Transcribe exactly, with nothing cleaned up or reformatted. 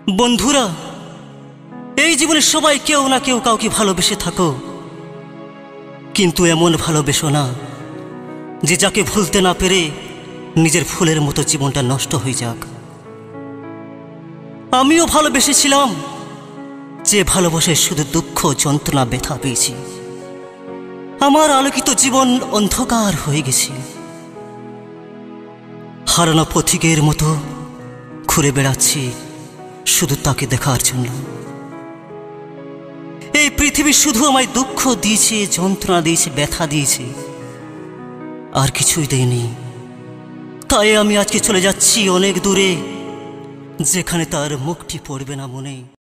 বন্ধুরা, এই জীবনে সবাই কেউ না কেউ কাউকে ভালোবেসে থাকো, কিন্তু এমন ভালোবেসো না যে যাকে ভুলতে না পেরে নিজের ফুলের মতো জীবনটা নষ্ট হয়ে যাক। আমিও ভালোবেসেছিলাম, যে ভালোবাসায় শুধু দুঃখ যন্ত্রণা ব্যথা পেয়েছি। আমার আলোকিত জীবন অন্ধকার হয়ে গেছে। হারানো পথিকের মতো ঘুরে বেড়াচ্ছি শুধু তাকে দেখার জন্য। এই পৃথিবী শুধু আমায় দুঃখ দিয়েছে, যন্ত্রণা দিয়েছে, ব্যথা দিয়েছে, আর কিছুই দেয়নি। তাই আমি আজকে চলে যাচ্ছি অনেক দূরে, যেখানে তার মুখটি পড়বে না মনে।